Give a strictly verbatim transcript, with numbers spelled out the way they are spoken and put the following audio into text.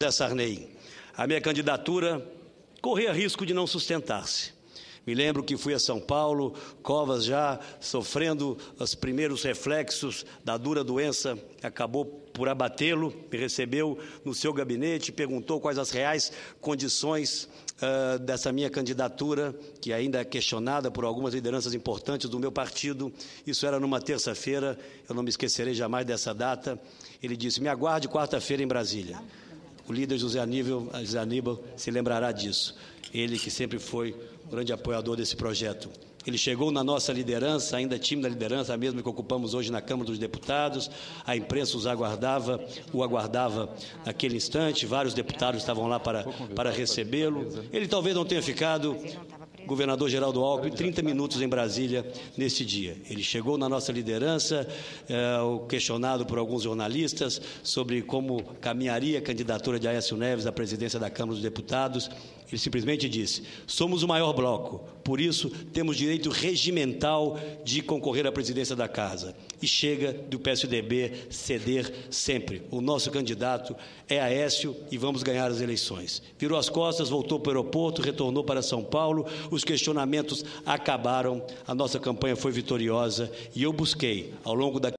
Sarney. A minha candidatura corria risco de não sustentar-se. Me lembro que fui a São Paulo, Covas já sofrendo os primeiros reflexos da dura doença, acabou por abatê-lo, me recebeu no seu gabinete, perguntou quais as reais condições uh, dessa minha candidatura, que ainda é questionada por algumas lideranças importantes do meu partido. Isso era numa terça-feira, eu não me esquecerei jamais dessa data. Ele disse: me aguarde quarta-feira em Brasília. O líder José Aníbal, José Aníbal se lembrará disso. Ele que sempre foi um grande apoiador desse projeto. Ele chegou na nossa liderança, ainda tímida liderança, a mesma que ocupamos hoje na Câmara dos Deputados. A imprensa os aguardava, o aguardava naquele instante. Vários deputados estavam lá para, para recebê-lo. Ele talvez não tenha ficado, governador Geraldo Alckmin, trinta minutos em Brasília nesse dia. Ele chegou na nossa liderança, é, questionado por alguns jornalistas sobre como caminharia a candidatura de Aécio Neves à presidência da Câmara dos Deputados. Ele simplesmente disse: somos o maior bloco, por isso temos direito regimental de concorrer à presidência da Casa. E chega do P S D B ceder sempre. O nosso candidato é Aécio e vamos ganhar as eleições. Virou as costas, voltou para o aeroporto, retornou para São Paulo, os questionamentos acabaram, a nossa campanha foi vitoriosa e eu busquei, ao longo da